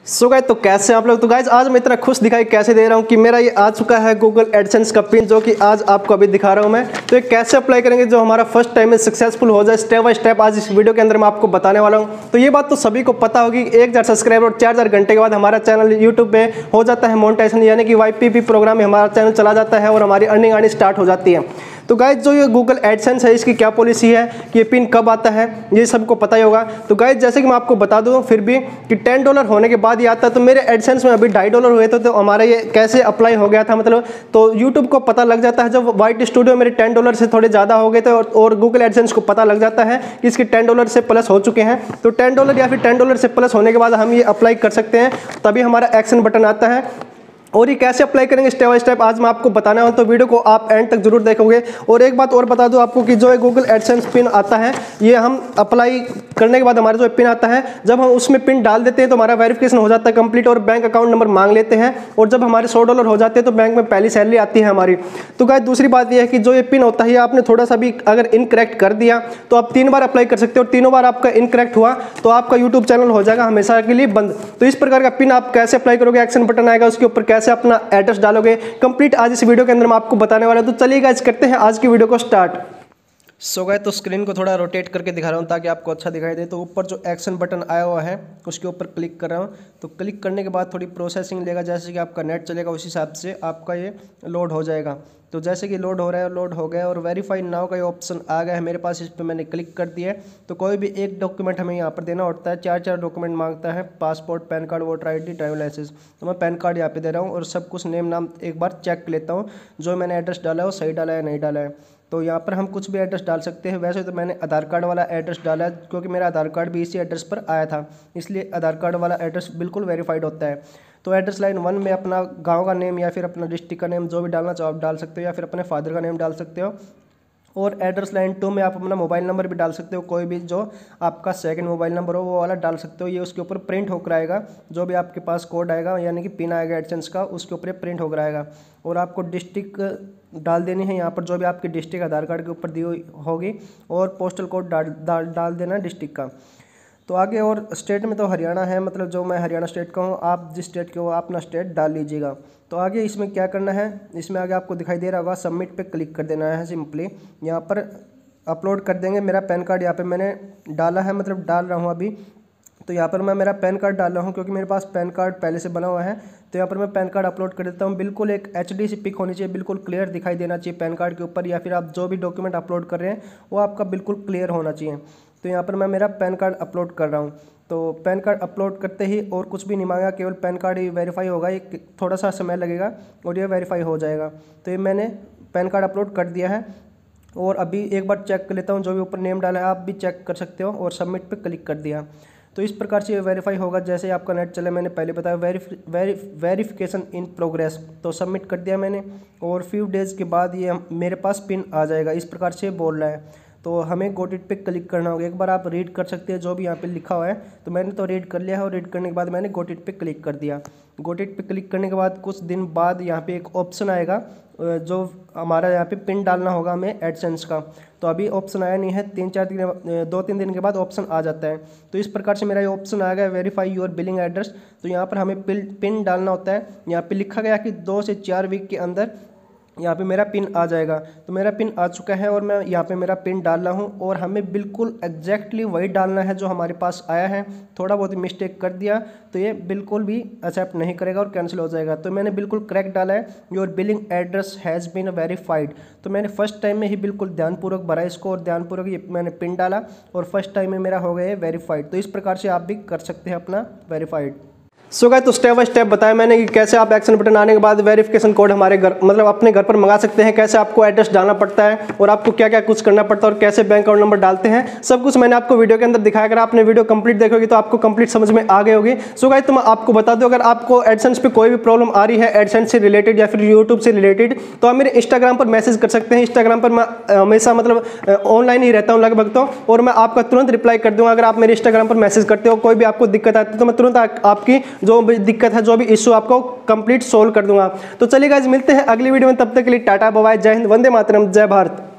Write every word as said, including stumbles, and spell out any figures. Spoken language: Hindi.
सो गाइस तो कैसे आप लोग। तो गाइस आज मैं इतना खुश दिखाई कैसे दे रहा हूँ कि मेरा ये आ चुका है गूगल एडसेंस का पिन, जो कि आज आपको अभी दिखा रहा हूँ मैं। तो ये कैसे अप्लाई करेंगे जो हमारा फर्स्ट टाइम में सक्सेसफुल हो जाए, स्टेप बाय स्टेप आज इस वीडियो के अंदर मैं आपको बताने वाला हूँ। तो ये बात तो सभी को पता होगी, एक हज़ार सब्सक्राइबर और चार हज़ार घंटे के बाद हमारा चैनल यूट्यूब पे हो जाता है मोनेटाइजेशन, यानी कि वाई पी पी प्रोग्राम में हमारा चैनल चला जाता है और हमारी अर्निंग आनी स्टार्ट हो जाती है। तो गाइज जो ये गूगल एडसेंस है इसकी क्या पॉलिसी है कि ये पिन कब आता है ये सबको पता ही होगा। तो गाइज जैसे कि मैं आपको बता दूं फिर भी कि टेन डॉलर होने के बाद ये आता है। तो मेरे एडसेंस में अभी ढाई डॉलर हुए थे, तो हमारा ये कैसे अप्लाई हो गया था मतलब, तो यूट्यूब को पता लग जाता है जब वाइट स्टूडियो मेरे टेन डॉलर से थोड़े ज़्यादा हो गए थे और, और गूगल एडसेंस को पता लग जाता है कि इसके टेन डॉलर से प्लस हो चुके हैं। तो टेन डॉलर या फिर टेन डॉलर से प्लस होने के बाद हम ये अप्लाई कर सकते हैं, तभी हमारा एक्शन बटन आता है। और ये कैसे अप्लाई करेंगे स्टेप बाय स्टेप आज मैं आपको बताना हूं, तो वीडियो को आप एंड तक जरूर देखोगे। और एक बात और बता दूं आपको कि जो गूगल एडसेंस पिन आता है ये हम अप्लाई करने के बाद हमारा जो पिन आता है, जब हम उसमें पिन डाल देते हैं तो हमारा वेरिफिकेशन हो जाता है कंप्लीट और बैंक अकाउंट नंबर मांग लेते हैं। और जब हमारे सौ डॉलर हो जाते हैं तो बैंक में पहली सैलरी आती है हमारी। तो गाइस दूसरी बात यह है कि जो ये पिन होता है आपने थोड़ा सा भी अगर इनकरेक्ट कर दिया तो आप तीन बार अप्लाई कर सकते हो, और तीनों बार आपका इनकरेक्ट हुआ तो आपका यूट्यूब चैनल हो जाएगा हमेशा के लिए बंद। तो इस प्रकार का पिन आप कैसे अप्लाई करोगे, एक्शन बटन आएगा उसके ऊपर कैसे अपना एड्रेस डालोगे, कंप्लीट आज इस वीडियो के अंदर मैं आपको बताने वाला हूं। तो चलिए गाइस करते हैं आज की वीडियो को स्टार्ट। सो गाइस तो स्क्रीन को थोड़ा रोटेट करके दिखा रहा हूं ताकि आपको अच्छा दिखाई दे। तो ऊपर जो एक्शन बटन आया हुआ है उसके ऊपर क्लिक कर रहा हूं। तो क्लिक करने के बाद थोड़ी प्रोसेसिंग लेगा, जैसे कि आपका नेट चलेगा उस हिसाब से आपका ये लोड हो जाएगा। तो जैसे कि लोड हो रहा है, लोड हो गया और वेरीफाई नाउ का ये ऑप्शन आ गया है मेरे पास, इस पर मैंने क्लिक कर दिया है। तो कोई भी एक डॉक्यूमेंट हमें यहाँ पर देना होता है, चार चार डॉक्यूमेंट मांगता है, passport, PAN card, voter I D, driving licence. तो मैं पैन कार्ड यहाँ पे दे रहा हूँ और सब कुछ नेम नाम एक बार चेक कर लेता हूँ जो मैंने एड्रेस डाला है वो सही डाला है नहीं डाला है। तो यहाँ पर हम कुछ भी एड्रेस डाल सकते हैं। वैसे तो मैंने आधार कार्ड वाला एड्रेस डाला है क्योंकि मेरा आधार कार्ड भी इसी एड्रेस पर आया था, इसलिए आधार कार्ड वाला एड्रेस बिल्कुल वेरीफाइड होता है। तो एड्रेस लाइन वन में अपना गांव का नेम या फिर अपना डिस्ट्रिक्ट का नेम जो भी डालना चाहो आप डाल सकते हो, या फिर अपने फादर का नेम डाल सकते हो। और एड्रेस लाइन टू में आप अपना मोबाइल नंबर भी डाल सकते हो, कोई भी जो आपका सेकंड मोबाइल नंबर हो वो वाला डाल सकते हो। ये उसके ऊपर प्रिंट होकर आएगा, जो भी आपके पास कोड आएगा यानी कि पिन आएगा एडसेंस का उसके ऊपर प्रिंट होकर आएगा। और आपको डिस्ट्रिक्ट डाल देनी है यहाँ पर, जो भी आपकी डिस्ट्रिक्ट आधार कार्ड के ऊपर दी हुई होगी, और पोस्टल कोड डाल डाल डाल देना डिस्ट्रिक्ट का। तो आगे और स्टेट में तो हरियाणा है, मतलब जो मैं हरियाणा स्टेट का हूँ, आप जिस स्टेट के हो आप अपना स्टेट डाल लीजिएगा। तो आगे इसमें क्या करना है, इसमें आगे आपको दिखाई दे रहा होगा सबमिट पे क्लिक कर देना है। सिंपली यहाँ पर अपलोड कर देंगे। मेरा पैन कार्ड यहाँ पे मैंने डाला है, मतलब डाल रहा हूँ अभी। तो यहाँ पर मैं मेरा पैन कार्ड डाल रहा हूँ क्योंकि मेरे पास पैन कार्ड पहले से बना हुआ है। तो यहाँ पर मैं पैन कार्ड अपलोड कर देता हूँ। बिल्कुल एक एच डी सी पिक होनी चाहिए, बिल्कुल क्लियर दिखाई देना चाहिए पैन कार्ड के ऊपर, या फिर आप जो भी डॉक्यूमेंट अपलोड कर रहे हैं वो आपका बिल्कुल क्लियर होना चाहिए। तो यहाँ पर मैं मेरा पैन कार्ड अपलोड कर रहा हूँ। तो पैन कार्ड अपलोड करते ही और कुछ भी नहीं मांगा, केवल पैन कार्ड ही वेरीफाई होगा। ये थोड़ा सा समय लगेगा और ये वेरीफाई हो जाएगा। तो ये मैंने पैन कार्ड अपलोड कर दिया है और अभी एक बार चेक कर लेता हूँ, जो भी ऊपर नेम डाला है आप भी चेक कर सकते हो। और सबमिट पे क्लिक कर दिया तो इस प्रकार से ये वेरीफाई होगा। जैसे ही आपका नेट चले, मैंने पहले बताया वेरीफि वेरी वेरिफिकेशन इन प्रोग्रेस। तो सबमिट कर दिया मैंने और फ्यू डेज़ के बाद ये मेरे पास पिन आ जाएगा, इस प्रकार से बोल रहा है। तो हमें गॉट इट पे क्लिक करना होगा। एक बार आप रीड कर सकते हैं जो भी यहाँ पे लिखा हुआ है। तो मैंने तो रीड कर लिया है और रीड करने के बाद मैंने गॉट इट पे क्लिक कर दिया। गॉट इट पे क्लिक करने के बाद कुछ दिन बाद यहाँ पे एक ऑप्शन आएगा जो हमारा यहाँ पे पिन डालना होगा हमें एडसेंस का। तो अभी ऑप्शन आया नहीं है, तीन चार दिन दो तीन दिन के बाद ऑप्शन आ जाता है। तो इस प्रकार से मेरा ये ऑप्शन आ गया वेरीफाई योर बिलिंग एड्रेस। तो यहाँ पर हमें पिन डालना होता है। यहाँ पे लिखा गया कि दो से चार वीक के अंदर यहाँ पे मेरा पिन आ जाएगा। तो मेरा पिन आ चुका है और मैं यहाँ पे मेरा पिन डाल रहा हूँ। और हमें बिल्कुल एग्जैक्टली वही डालना है जो हमारे पास आया है। थोड़ा बहुत मिस्टेक कर दिया तो ये बिल्कुल भी एक्सेप्ट नहीं करेगा और कैंसिल हो जाएगा। तो मैंने बिल्कुल करेक्ट डाला है, your billing address has been verified. तो मैंने फर्स्ट टाइम में ही बिल्कुल ध्यानपूर्वक भरा इसको और ध्यानपूर्वक ये मैंने पिन डाला और फर्स्ट टाइम में मेरा हो गया है वेरीफाइड। तो इस प्रकार से आप भी कर सकते हैं अपना वेरीफाइड। सो गाइस तो स्टेप बाय स्टेप बताया मैंने कि कैसे आप एक्शन बटन आने के बाद वेरिफिकेशन कोड हमारे घर मतलब अपने घर पर मंगा सकते हैं, कैसे आपको एड्रेस डालना पड़ता है और आपको क्या क्या कुछ करना पड़ता है और कैसे बैंक अकाउंट नंबर डालते हैं, सब कुछ मैंने आपको वीडियो के अंदर दिखाया। अगर आपने वीडियो कंप्लीट देखोगे तो आपको कंप्लीट समझ में आ गई होगी। सो गाइस तो मैं आपको बता दूं, अगर आपको एडसेंस पे कोई भी प्रॉब्लम आ रही है एडसेंस से रिलेटेड या फिर यूट्यूब से रिलेटेड, तो आप मेरे इंस्टाग्राम पर मैसेज कर सकते हैं। इंस्टाग्राम पर मैं हमेशा मतलब ऑनलाइन ही रहता हूँ लगभग तो, और मैं आपका तुरंत रिप्लाई कर दूंगा। अगर आप मेरे इंस्टाग्राम पर मैसेज करते हो, कोई भी आपको दिक्कत आती है तो मैं तुरंत आपकी जो भी दिक्कत जो भी इशू आपको कंप्लीट सोल्व कर दूंगा। तो चलिए गाइस मिलते हैं अगली वीडियो में, तब तक के लिए टाटा बाय बाय, जय हिंद, वंदे मातरम, जय भारत।